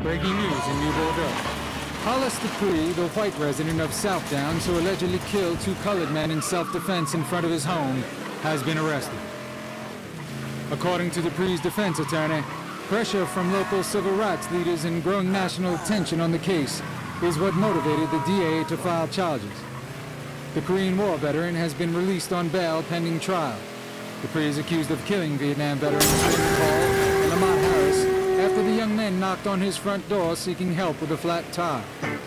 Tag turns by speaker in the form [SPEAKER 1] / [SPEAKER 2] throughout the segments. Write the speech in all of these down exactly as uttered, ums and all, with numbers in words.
[SPEAKER 1] Breaking news in New Bordeaux. Hollis Dupree, the white resident of Southdowns who allegedly killed two colored men in self-defense in front of his home, has been arrested. According to Dupree's defense attorney, pressure from local civil rights leaders and growing national attention on the case is what motivated the D A to file charges. The Korean War veteran has been released on bail pending trial. Dupree is accused of killing Vietnam veterans Raymond Paul and Lamont Harris after the young men knocked on his front door seeking help with a flat tire.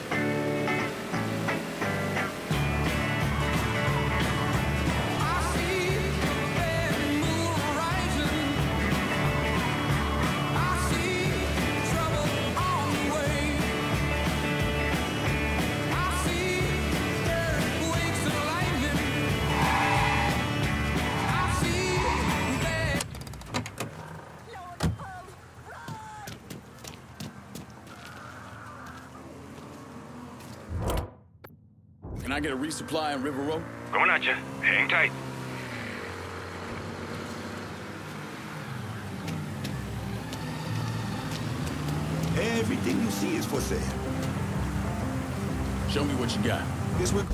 [SPEAKER 2] Can I get a resupply in River Road?
[SPEAKER 3] Going at you. Hang tight.
[SPEAKER 4] Everything you see is for sale.
[SPEAKER 2] Show me what you got.
[SPEAKER 4] Yes, we're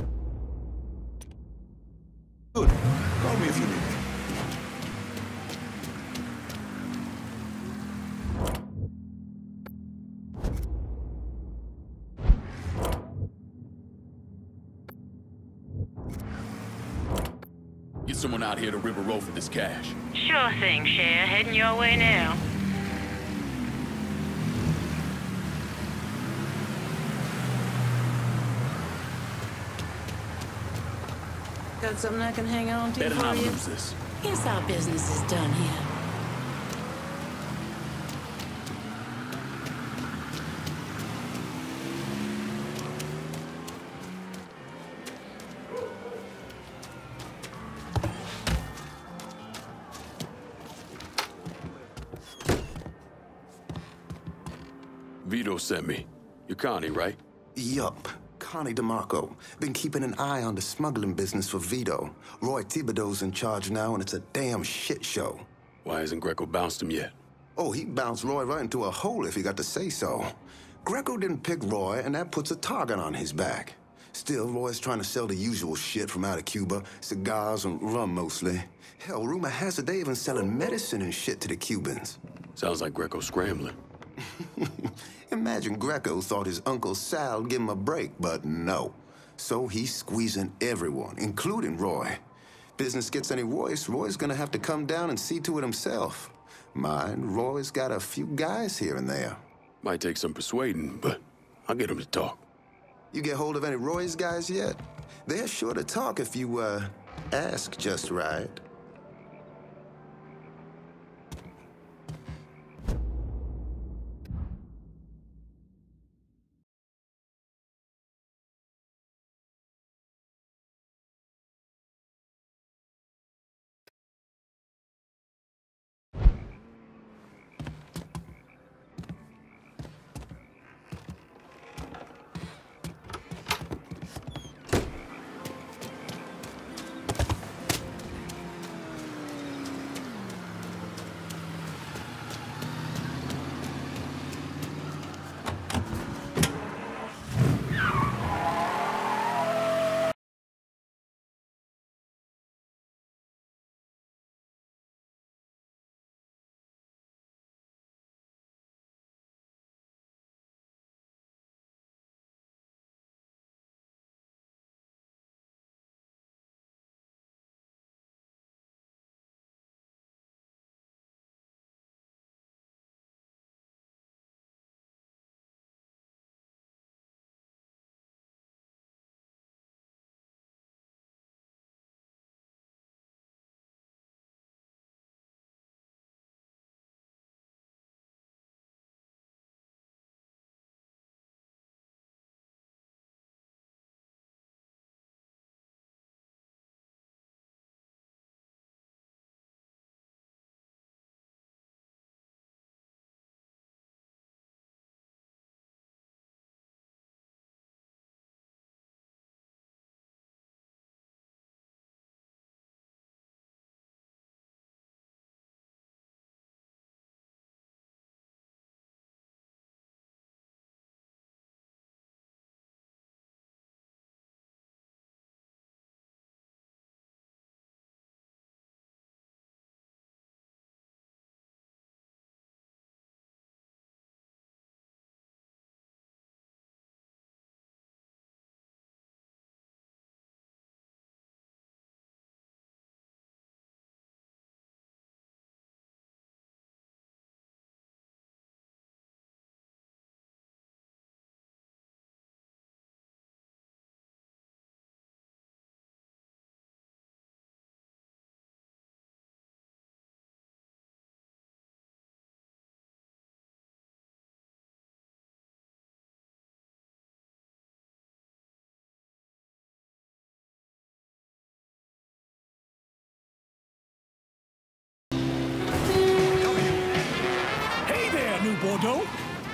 [SPEAKER 4] good. Call me if you need me.
[SPEAKER 2] Get someone out here to River Road for this cash.
[SPEAKER 5] Sure thing, Cher. Heading your way now. Got something I can hang on to
[SPEAKER 2] Better
[SPEAKER 5] for
[SPEAKER 2] not
[SPEAKER 5] you?
[SPEAKER 2] lose this.
[SPEAKER 5] Guess our business is done here.
[SPEAKER 2] Vito sent me. You're Connie, right?
[SPEAKER 4] Yup. Connie DeMarco. Been keeping an eye on the smuggling business for Vito. Roy Thibodeau's in charge now, and it's a damn shit show.
[SPEAKER 2] Why hasn't Greco bounced him yet?
[SPEAKER 4] Oh, he bounced Roy right into a hole if he got to say so. Greco didn't pick Roy, and that puts a target on his back. Still, Roy's trying to sell the usual shit from out of Cuba. Cigars and rum, mostly. Hell, rumor has it they even selling medicine and shit to the Cubans.
[SPEAKER 2] Sounds like Greco's scrambling.
[SPEAKER 4] Imagine Greco thought his Uncle Sal'd give him a break, but no. So he's squeezing everyone, including Roy. Business gets any worse, Roy's gonna have to come down and see to it himself. Mind, Roy's got a few guys here and there.
[SPEAKER 2] Might take some persuading, but I'll get him to talk.
[SPEAKER 4] You get hold of any Roy's guys yet? They're sure to talk if you, uh, ask just right.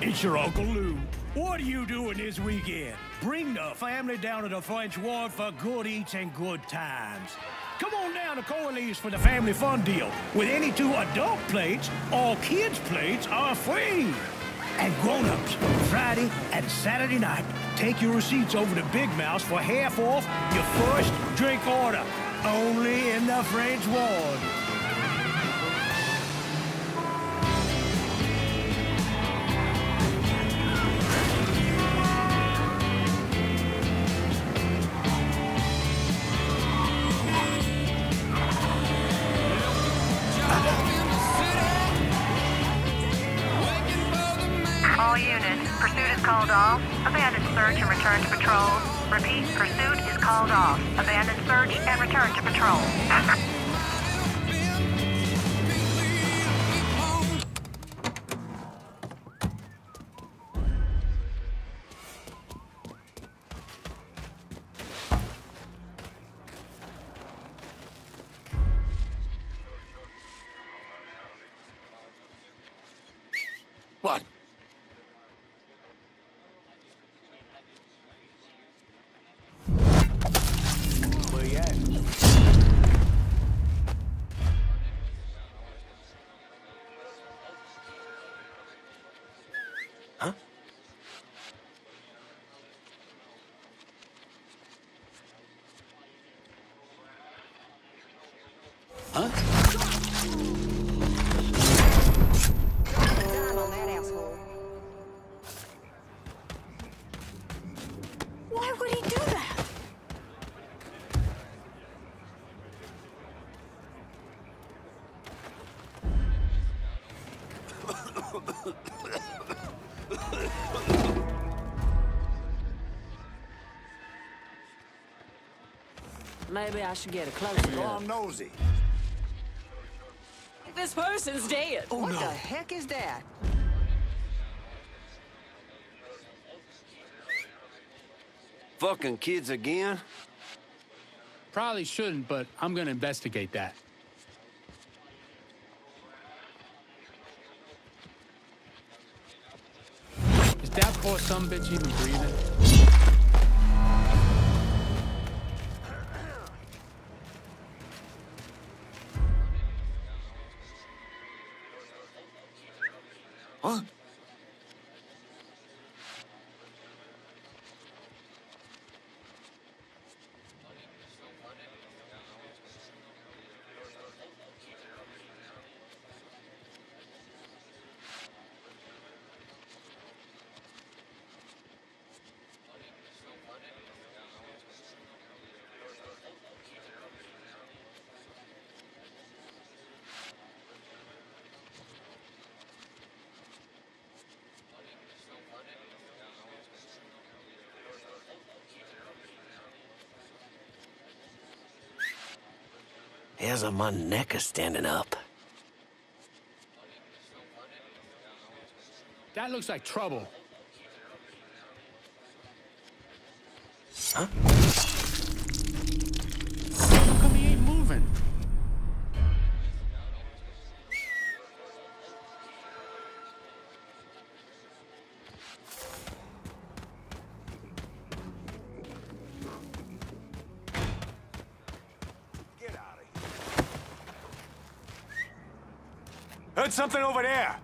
[SPEAKER 3] It's your Uncle Lou. What are you doing this weekend? Bring the family down to the French Ward for good eats and good times. Come on down to Corley's for the family fun deal. With any two adult plates, all kids' plates are free. And grown-ups, Friday and Saturday night, take your receipts over to Big Mouse for half off your first drink order. Only in the French Ward.
[SPEAKER 6] All units, pursuit is called off. Abandon search and return to patrol. Repeat, pursuit is called off. Abandon search and return to patrol.
[SPEAKER 2] What?
[SPEAKER 3] Where you at?
[SPEAKER 2] Huh? Huh?
[SPEAKER 6] Why would he do that?
[SPEAKER 5] Maybe I should get a closer
[SPEAKER 3] Oh,
[SPEAKER 5] look.
[SPEAKER 3] I'm nosy.
[SPEAKER 5] This person's dead.
[SPEAKER 3] Oh,
[SPEAKER 7] What
[SPEAKER 3] no.
[SPEAKER 7] the heck is that?
[SPEAKER 8] Fucking kids again?
[SPEAKER 9] Probably shouldn't, but I'm gonna investigate that. Is that poor some bitch even breathing?
[SPEAKER 8] Huh?
[SPEAKER 7] Hairs on my neck are standing up.
[SPEAKER 9] That looks like trouble.
[SPEAKER 7] Huh?
[SPEAKER 9] How come he ain't moving?
[SPEAKER 3] Heard something over there.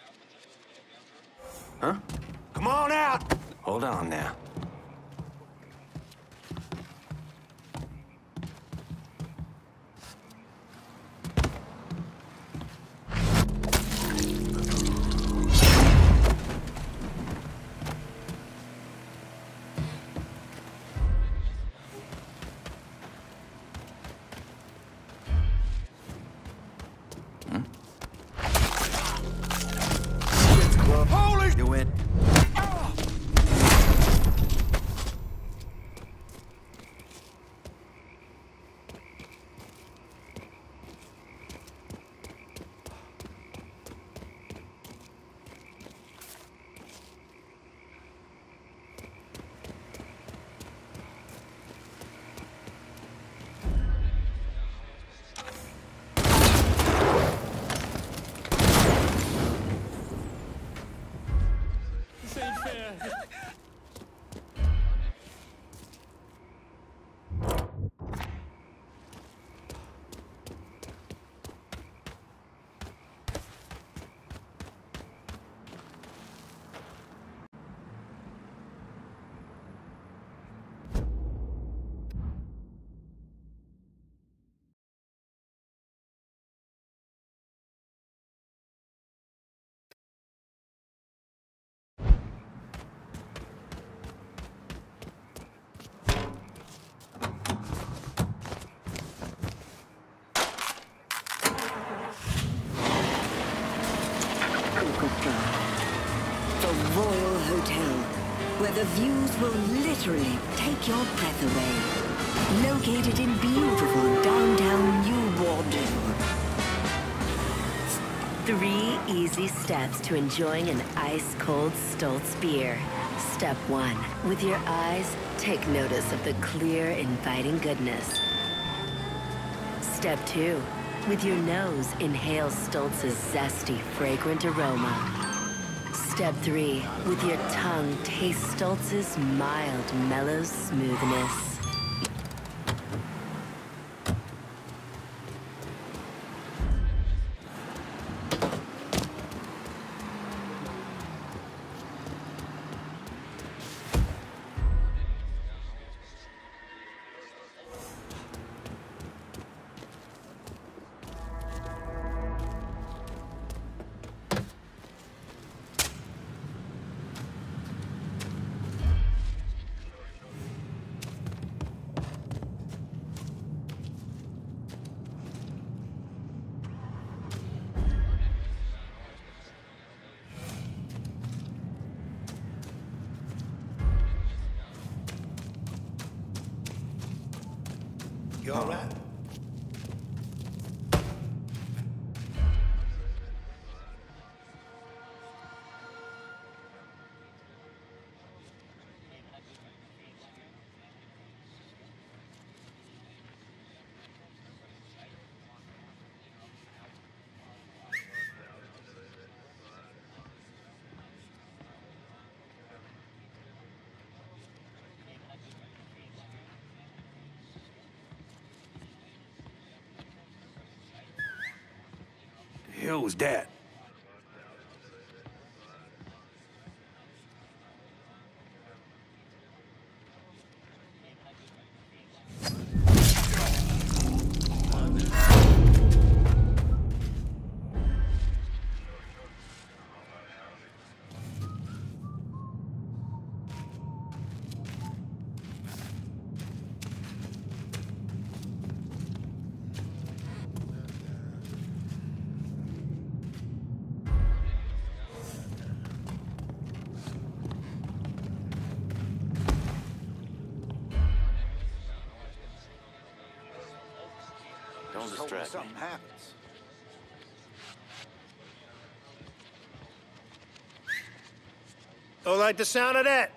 [SPEAKER 8] Huh?
[SPEAKER 3] Come on out.
[SPEAKER 7] Hold on now.
[SPEAKER 8] Holy! You win.
[SPEAKER 10] The Royal Hotel, where the views will literally take your breath away. Located in beautiful downtown New Bordeaux.
[SPEAKER 11] Three easy steps to enjoying an ice-cold Stoltz beer. Step one, with your eyes, take notice of the clear, inviting goodness. Step two, with your nose, inhale Stoltz's zesty, fragrant aroma. Step three, with your tongue, taste Stoltz's mild, mellow smoothness.
[SPEAKER 3] You all right? The hell was that?
[SPEAKER 8] Don't distract me.
[SPEAKER 3] Something happens. Don't like the sound of that.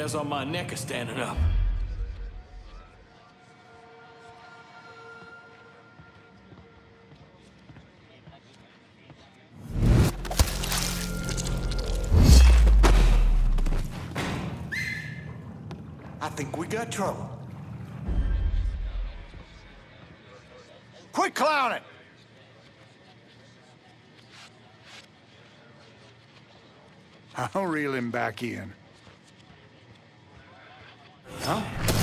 [SPEAKER 2] hairs on my neck are standing up.
[SPEAKER 8] I think we got trouble. Quit clowning!
[SPEAKER 3] I'll reel him back in.
[SPEAKER 8] Huh?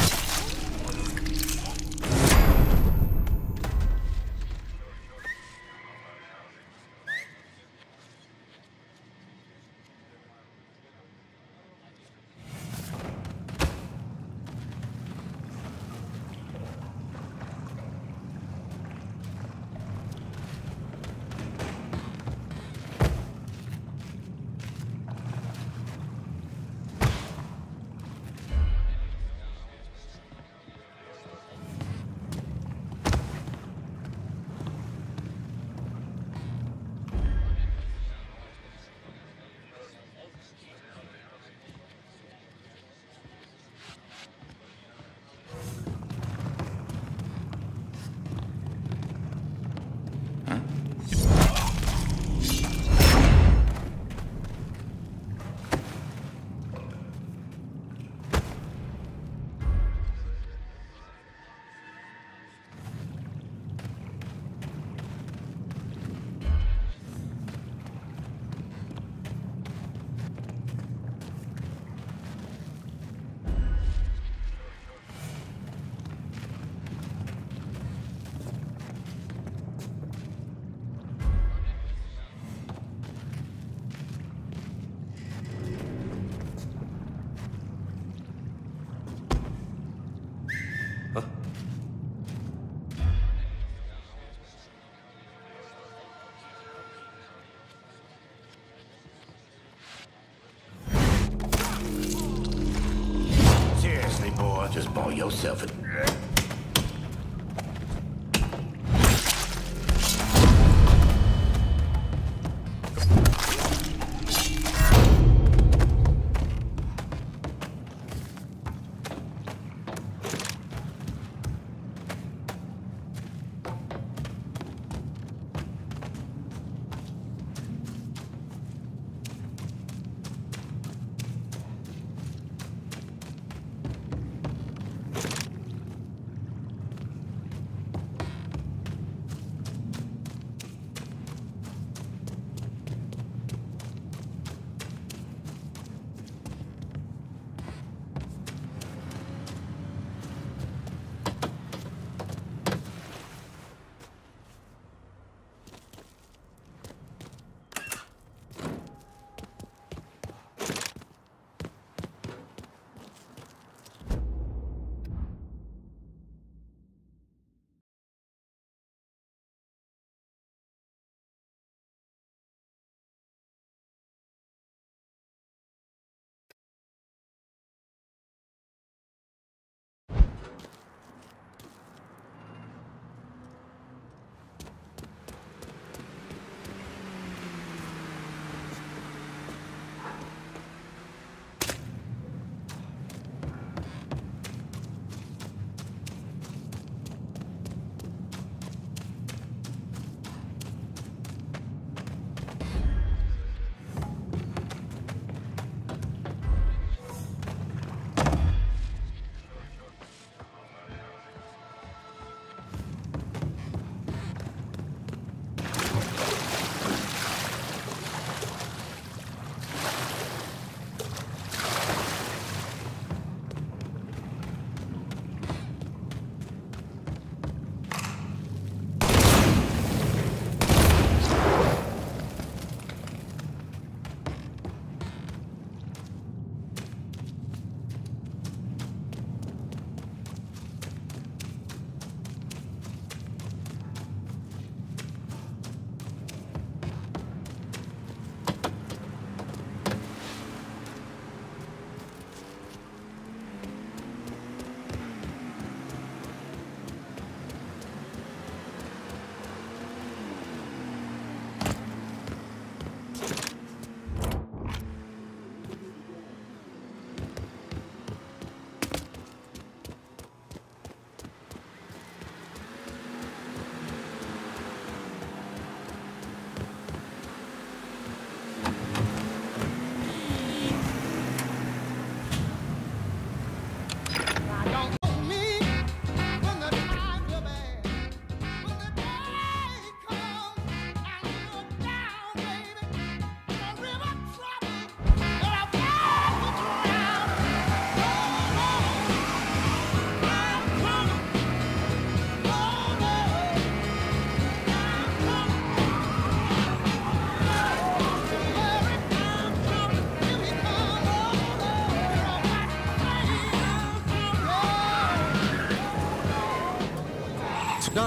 [SPEAKER 7] Just ball yourself in.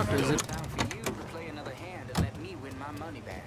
[SPEAKER 1] doctors at...
[SPEAKER 12] Time for you to play another hand and let me win my money back.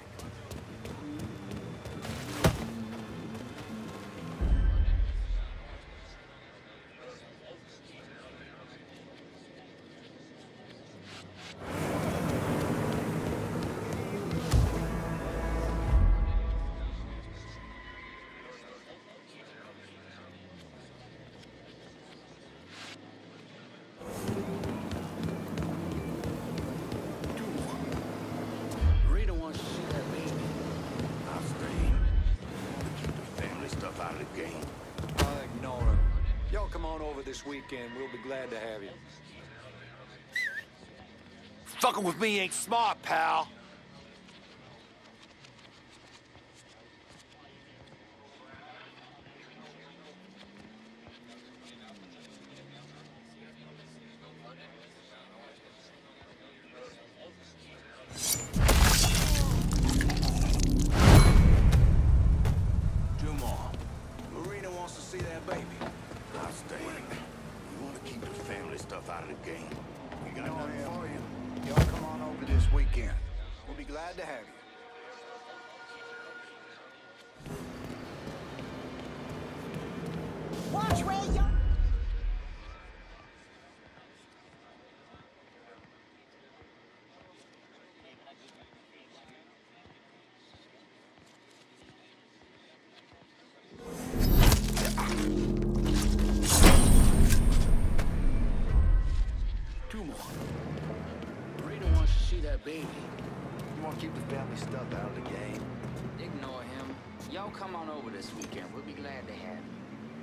[SPEAKER 8] This weekend, we'll be glad to have you.
[SPEAKER 13] Fucking with me ain't smart, pal.
[SPEAKER 8] Two more. Marina wants to see that baby.
[SPEAKER 4] I'll stay. You want to keep the family stuff out of the game. We got
[SPEAKER 8] No,
[SPEAKER 4] nothing
[SPEAKER 8] yeah.
[SPEAKER 4] for you.
[SPEAKER 8] Y'all come on over this weekend. We'll be glad to have you.
[SPEAKER 10] Watch where you...
[SPEAKER 8] Two more.
[SPEAKER 9] Rita wants to see that baby.
[SPEAKER 8] You want to keep the family stuff out of the game?
[SPEAKER 12] Ignore him. Y'all come on over this weekend. We'll be glad to have you.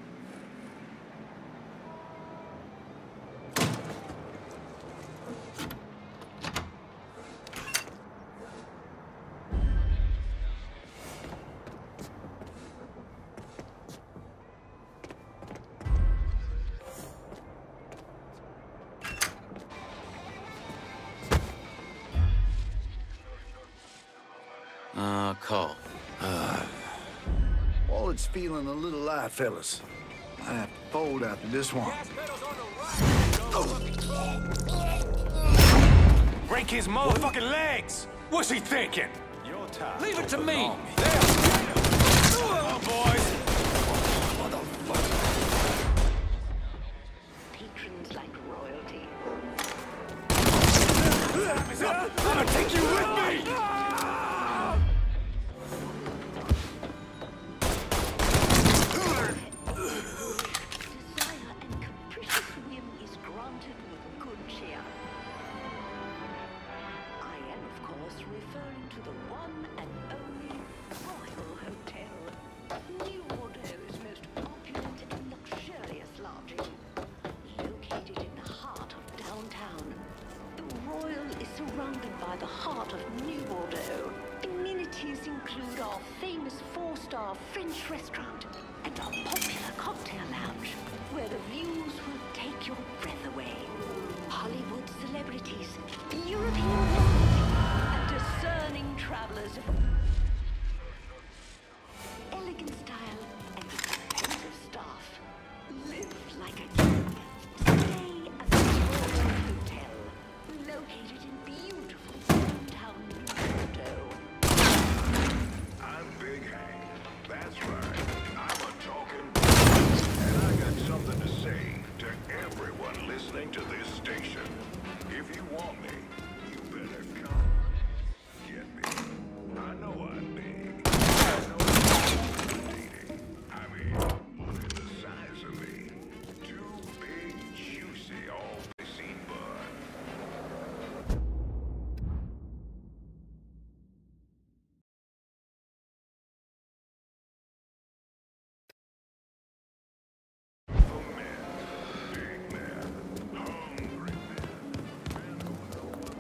[SPEAKER 7] Uh, call.
[SPEAKER 8] Uh, Wallet's feeling a little light, fellas. I have to fold after this one.
[SPEAKER 13] Break his motherfucking legs! What's he thinking?
[SPEAKER 8] Your time.
[SPEAKER 13] Leave it to me! There! Come on, boys!
[SPEAKER 10] Patrons like royalty.
[SPEAKER 13] Time is up! I'm gonna take you with me!
[SPEAKER 10] Surrounded by the heart of New Bordeaux. Amenities include our famous four-star French restaurant and our popular cocktail lounge, where the views will take your breath away. Hollywood celebrities, European nobles, and discerning travelers of elegant style and expensive staff. Live like a king. Stay at the Royal Hotel, located in beautiful downtown Bordeaux.
[SPEAKER 14] I'm Big Hank. That's right. I'm a talking and I got something to say to everyone listening to this station. If you want me, you better come. Get me. I know I'm big. I know I'm dating. I mean, look at the size of me. Two big, juicy, all-seen bud. For men, big men, hungry men, men who know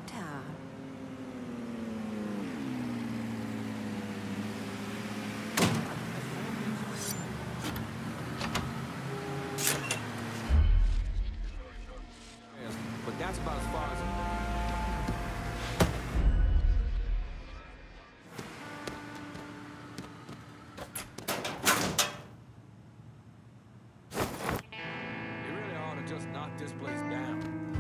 [SPEAKER 15] town.
[SPEAKER 13] But that's about as far as... You really ought to just knock this place down.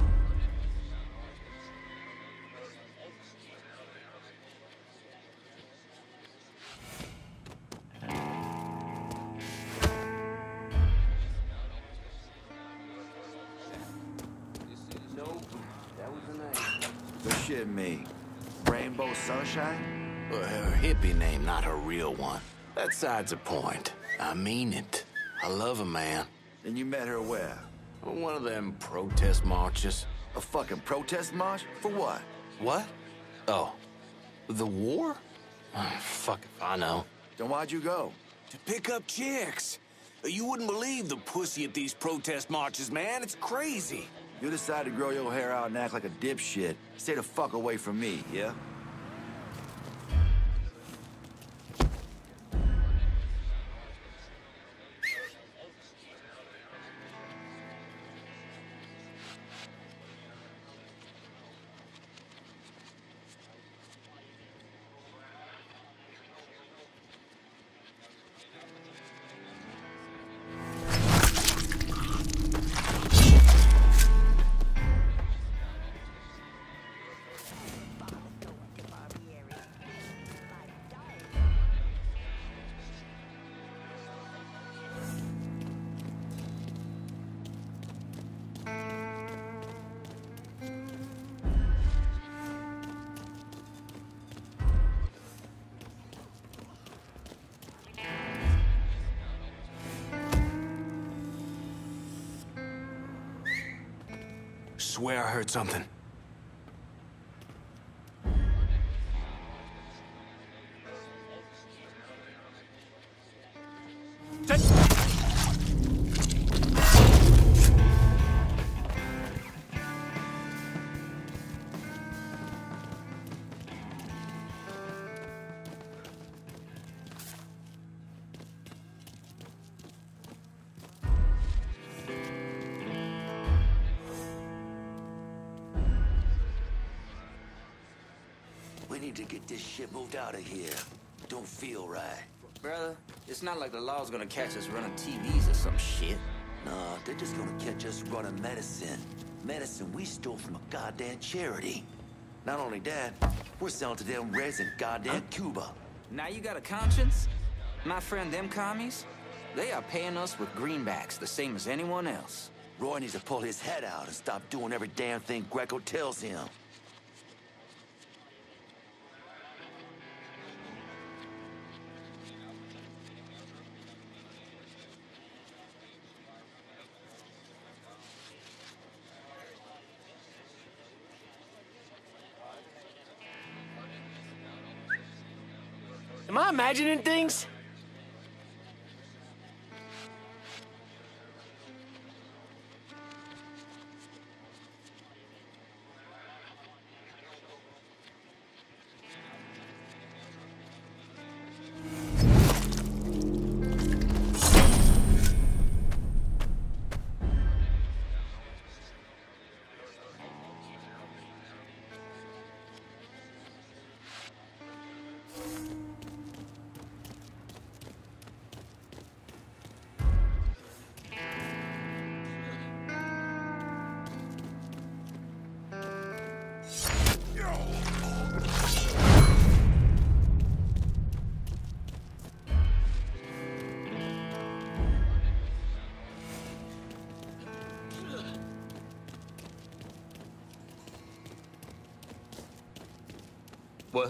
[SPEAKER 8] Shit me. Rainbow Sunshine?
[SPEAKER 7] Well, her hippie name, not her real one. That side's a point. I mean it. I love her, man.
[SPEAKER 8] And you met her where?
[SPEAKER 7] On one of them protest marches.
[SPEAKER 8] A fucking protest march? For what?
[SPEAKER 7] What? Oh. The war? Oh, fuck if I know.
[SPEAKER 8] Then why'd you go?
[SPEAKER 7] To pick up chicks. You wouldn't believe the pussy at these protest marches, man. It's crazy.
[SPEAKER 8] You decide to grow your hair out and act like a dipshit. Stay the fuck away from me, yeah?
[SPEAKER 7] Swear I heard something.
[SPEAKER 16] We need to get this shit moved out of here. Don't feel right.
[SPEAKER 12] Brother, it's not like the law's gonna catch us running T Vs or some shit.
[SPEAKER 16] Nah, they're just gonna catch us running medicine. Medicine we stole from a goddamn charity. Not only that, we're selling to them Reds in goddamn Cuba.
[SPEAKER 12] Now you got a conscience? My friend, them commies, they are paying us with greenbacks, the same as anyone else.
[SPEAKER 16] Roy needs to pull his head out and stop doing every damn thing Greco tells him.
[SPEAKER 17] Am I imagining things?
[SPEAKER 7] What?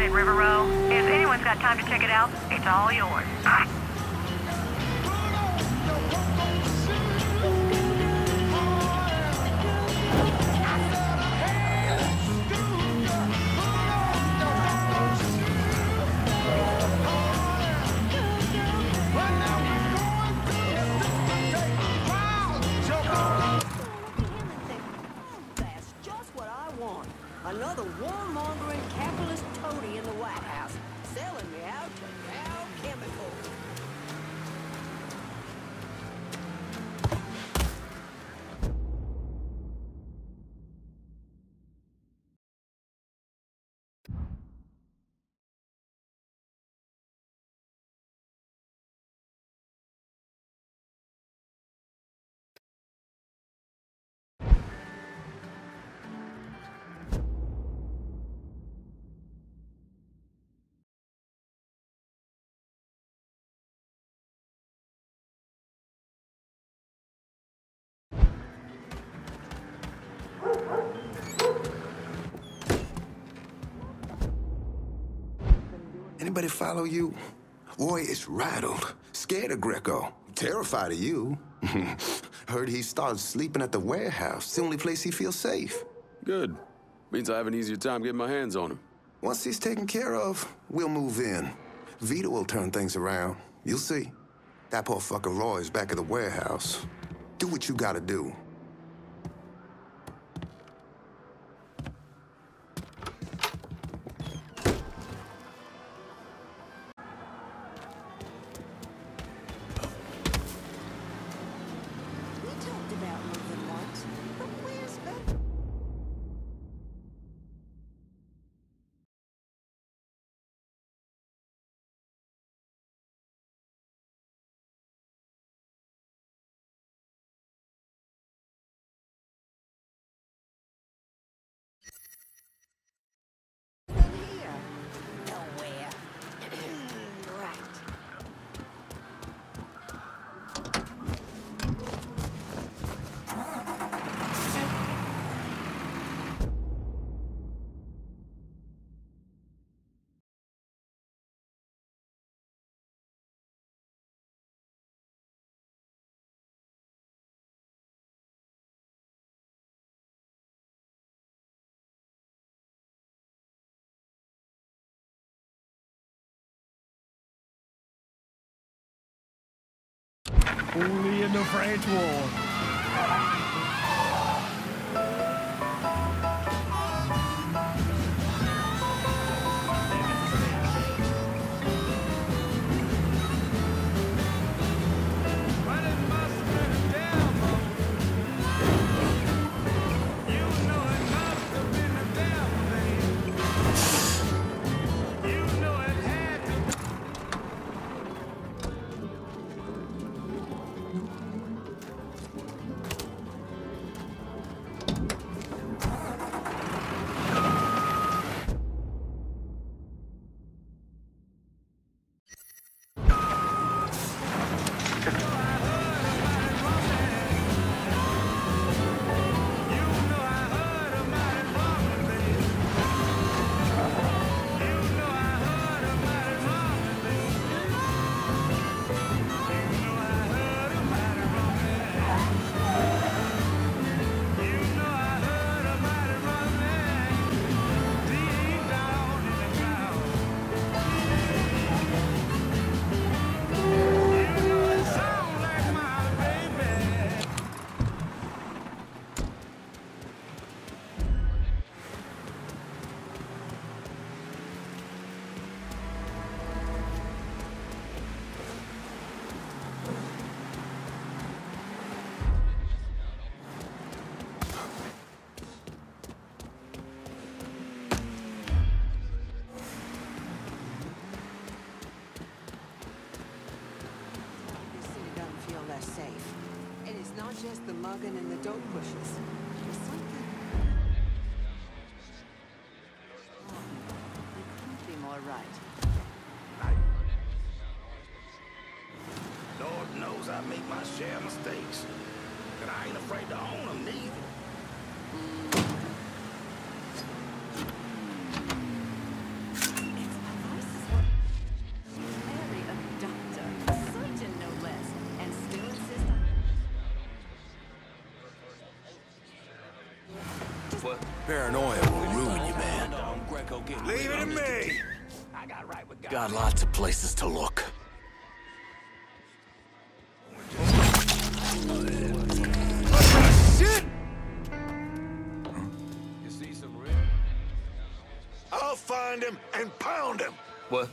[SPEAKER 6] in River Row. If anyone's got time to check it out, it's all yours.
[SPEAKER 5] Another warmongering capitalist toady in the White House, selling me out to Dow Chemical.
[SPEAKER 4] Anybody follow you? Roy is rattled, scared of Greco, terrified of you. Heard he started sleeping at the warehouse, the only place he feels safe.
[SPEAKER 2] Good. Means I have an easier time getting my hands on him.
[SPEAKER 4] Once he's taken care of, we'll move in. Vito will turn things around. You'll see. That poor fucker Roy's back at the warehouse. Do what you gotta do.
[SPEAKER 3] Only in the French War.
[SPEAKER 5] Just the mugging and the dope pushes. There's something. Oh, you couldn't be more right.
[SPEAKER 14] Lord knows I make my share of mistakes, but I ain't afraid to own them neither.
[SPEAKER 7] Paranoia will ruin you, man.
[SPEAKER 13] Leave it to me!
[SPEAKER 7] Got lots of places to look.
[SPEAKER 13] Shit! You see some real? I'll find him and pound him!
[SPEAKER 7] What?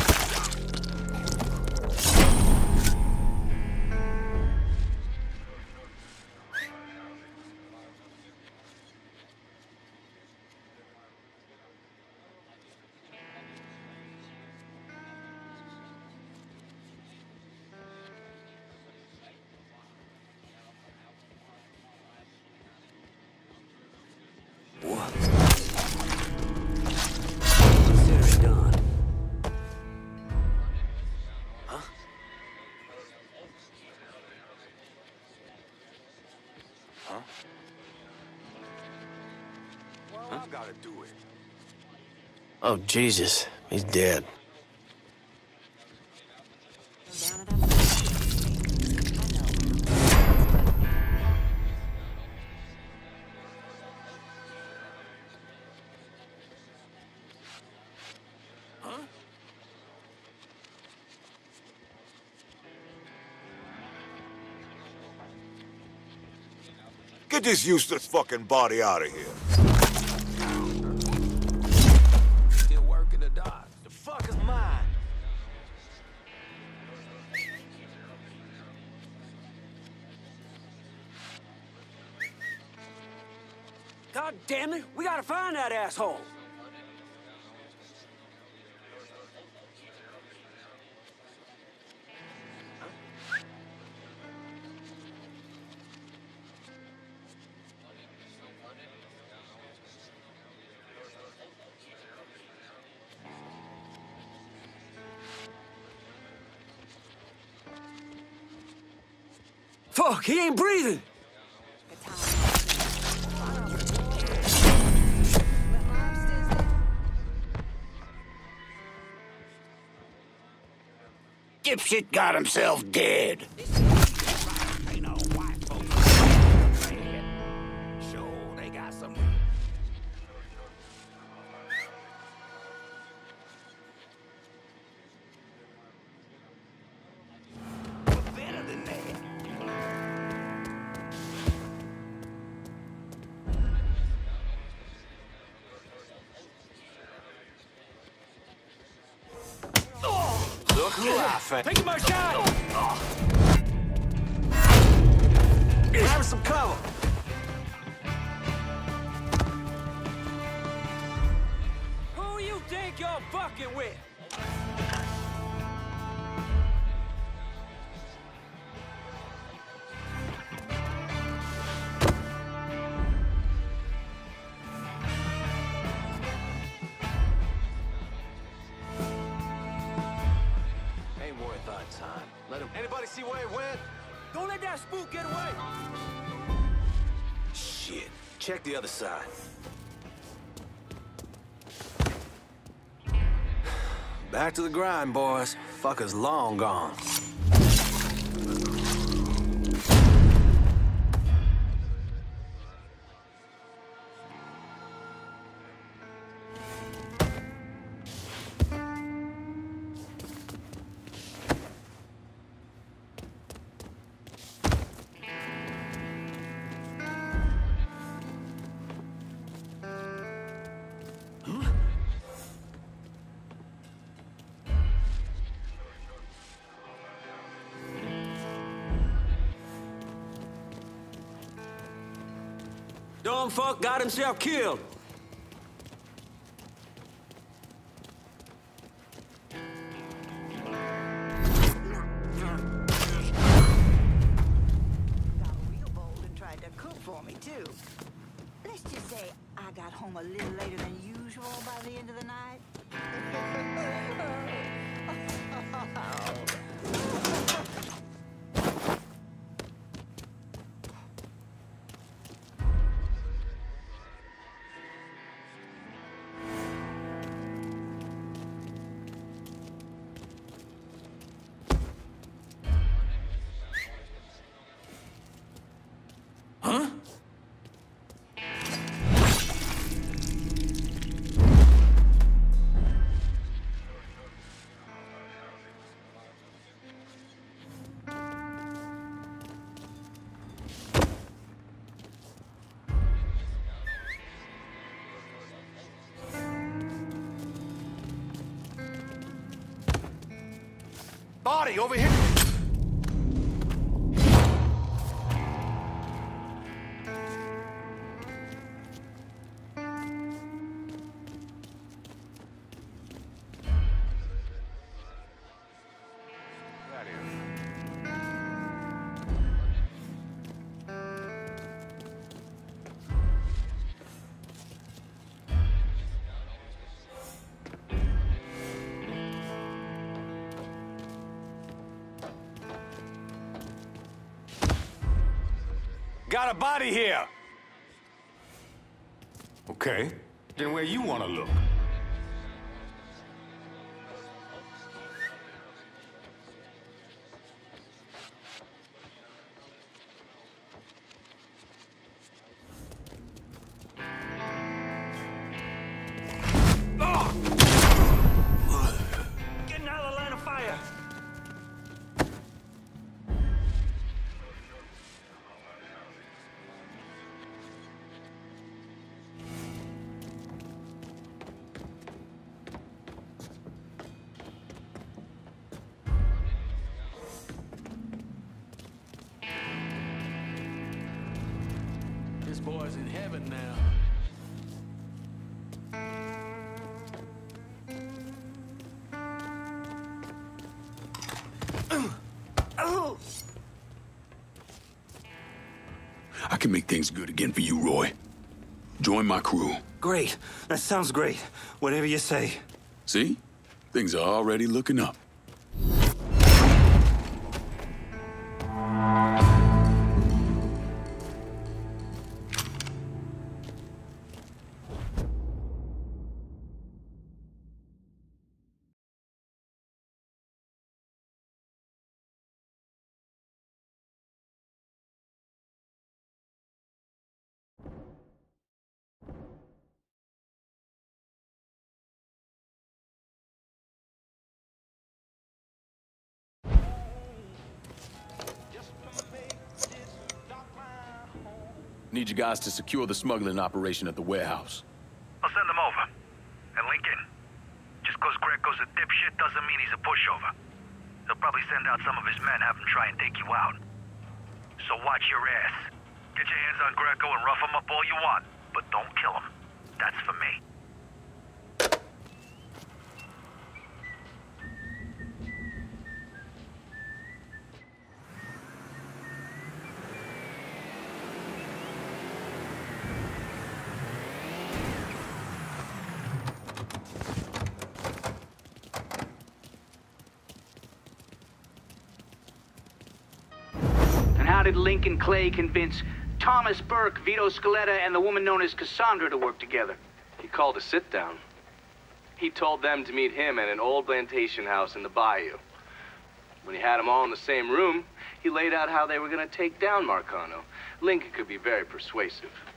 [SPEAKER 17] Oh, Jesus. He's dead.
[SPEAKER 13] Get this useless fucking body out of here.
[SPEAKER 7] Still working the dock. The fuck is mine?
[SPEAKER 17] God damn it! We gotta find that asshole! Fuck, he ain't breathing!
[SPEAKER 3] Dipshit got himself dead.
[SPEAKER 7] Sure, they got some.
[SPEAKER 3] Better than that.
[SPEAKER 17] Look who I found.
[SPEAKER 3] Taking my shot!
[SPEAKER 17] Grab some cover. Who you think you're fucking with?
[SPEAKER 7] Ain't worth our time. Let him. Anybody see where he went?
[SPEAKER 17] Don't let that spook get away!
[SPEAKER 7] Shit. Check the other side.
[SPEAKER 17] Back to the grind, boys. Fucker's long gone. Dumb fuck got himself killed.
[SPEAKER 5] Got real bold and tried to cook for me, too. Let's just say I got home a little later than usual by the end of the night.
[SPEAKER 8] Body over here!
[SPEAKER 13] Got a body here! Okay, then where you want to look?
[SPEAKER 3] Getting out of the line of fire!
[SPEAKER 9] This boy's in heaven now.
[SPEAKER 2] I can make things good again for you, Roy. Join my crew.
[SPEAKER 3] Great. That sounds great. Whatever you say.
[SPEAKER 2] See? Things are already looking up. Need you guys to secure the smuggling operation at the warehouse.
[SPEAKER 15] I'll send them over. And Lincoln, just cause Greco's a dipshit doesn't mean he's a pushover. He'll probably send out some of his men, have them try and take you out. So watch your ass. Get your hands on Greco and rough him up all you want, but don't kill him. That's for me.
[SPEAKER 18] How did Lincoln Clay convince Thomas Burke, Vito Scaletta, and the woman known as Cassandra to work together?
[SPEAKER 19] He called a sit-down. He told them to meet him at an old plantation house in the bayou. When he had them all in the same room, he laid out how they were going to take down Marcano. Lincoln could be very persuasive.